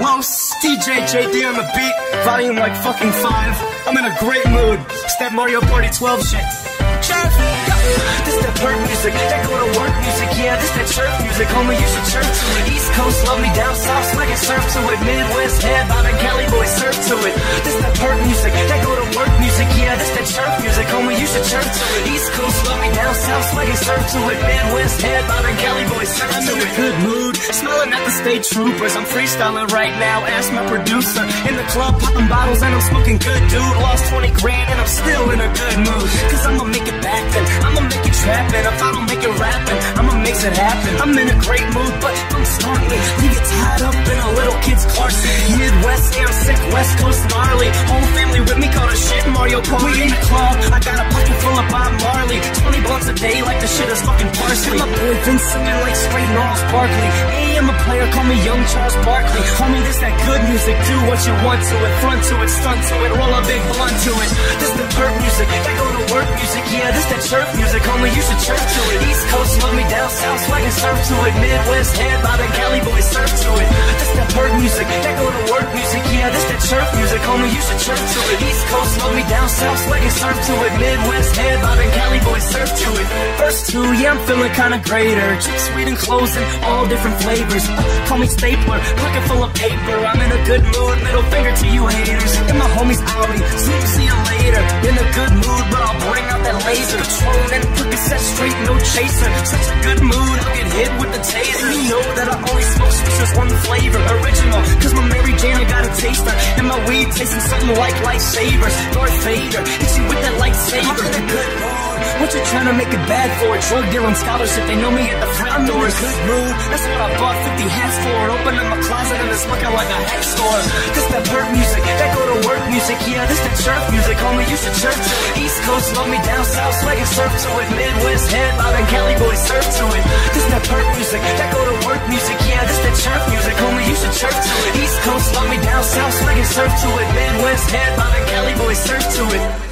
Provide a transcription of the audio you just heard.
Los, DJ JD on the beat, volume like fucking 5. I'm in a great mood. It's that Mario Party 12 shit. Chirp, this that perk music, that go to work music, yeah, this that chirp music, homie, you should chirp to it. East Coast love me, down south swag and surf to it. Midwest head, Bob and Cali boys surf to it. This that perk music, that go to work music, yeah, this that chirp music, homie, you should chirp to it. East Coast love me, down south swag and surf to it. Midwest head, Bob and Cali boys surf to it. I'm in a good mood, smiling at the state troopers. I'm freestyling right now, ask my producer. In the club, popping bottles and I'm smoking good, dude. Lost 20 grand and I'm still in a good mood, cause I'ma make it back then, I'ma make it trapping. If I don't make it rapping, I'ma make it happen. I'm in a great mood, but don't start me. Leave it tied up in a little kid's car seat. Midwest, yeah, I'm sick, West Coast gnarly. Whole family with me, call the shit Mario Party. We in the club, I got a pocket full of Bob Marley. 20 blunts a day, like the shit is fucking parsley. My boy Vince singing like straight Gnarls Barkley. Hey, I'm a player, call me Young Charles Barkley. Homie, this that good music, do what you want to it. Front to it, stunt to it, roll a big blunt to it. This the perk music, that go to work music, yeah, this that chirp music, homie, you should chirp to it. East Coast love me, down south swag and surf to it. Midwest head, Bob and Cali boys surf to it. This that perk music, that go to work music, yeah, this that chirp music, homie, you should chirp to it. East Coast love me, down south swag and surf to it. Midwest head, Bob and Cali boys surf to it. Verse 2, yeah, I'm feeling kinda greater. Chick, sweet and close and all different flavors. Call me Stapler, pocket full of paper. I'm in a good mood, middle finger to you haters. And my homies Audi, see you later. In a good mood, but I'll bring out that laser. Patrol and quick set straight, no chaser. Such a good mood, I'll get hit with the taser. And you know that I only smoke switches, one flavor, original. Cause my Mary Jane, I got a taster. And my weed tasting something like lightsabers. Darth Vader, hits you with that lightsaber. I'm in a good mood. What you trying to make it bad for? Drug dealing scholarship, they know me at the front door. Good mood, that's what I bought 50 hats for. Open up my closet and it's looking like a hat store. This that perk music, that go to work music, yeah, this that chirp music, homie, you should chirp to it. East Coast love me, down south swag and surf to it. Midwest head, Bob and Cali boys surf to it. This that perk music, that go to work music, yeah, this that chirp music, homie, you should chirp to it. East Coast love me, down south swag and surf to it. Midwest head, Bob and Cali boys surf to it.